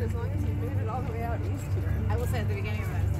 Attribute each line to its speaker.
Speaker 1: as long as you made it all the way out east here.
Speaker 2: I will say at the beginning of it,